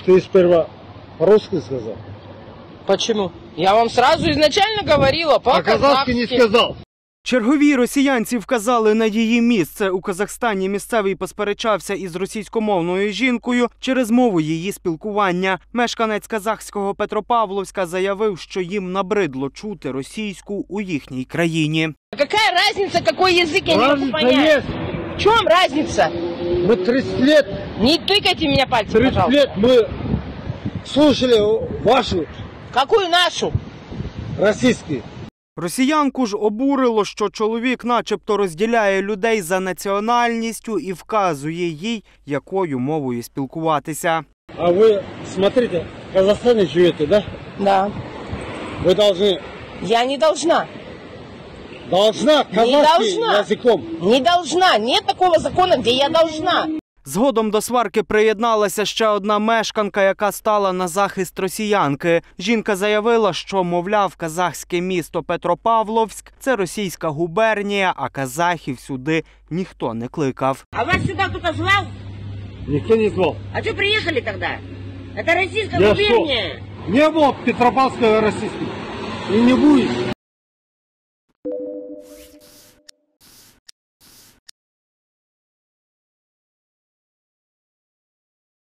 Ты сперва по-русски сказал? Почему? Я вам сразу изначально говорила по-казахски. Не сказал. Чергові росіянці вказали на її місце. У Казахстані місцевий посперечався із російськомовною жінкою через мову її спілкування. Мешканець казахського Петропавловська заявив, що їм набридло чути російську у їхній країні. Какая разница, какой язык, я не могу понять. В чем разница? Мы 30 лет, Не тыкайте меня пальцем, 30 пожалуйста. лет мы слушали вашу Какую нашу? российскую. Росіянку ж обурило, що чоловік начебто розділяє людей за національністю і вказує їй, якою мовою спілкуватися. А вы, смотрите, в Казахстане живете, да? Да. Вы должны... Я не должна. Должна казахским должна. языком. Не должна. Нет такого закона, где я должна. Згодом до сварки приєдналася ще одна мешканка, яка стала на захист росіянки. Жінка заявила, що, мовляв, казахське місто Петропавловськ – це російська губернія, а казахів сюди ніхто не кликав. А вас сюда кто-то звал? Никто не звал. А что приехали тогда? Это российская Я губерния. что? Не было Петропавловского российского. И не будет.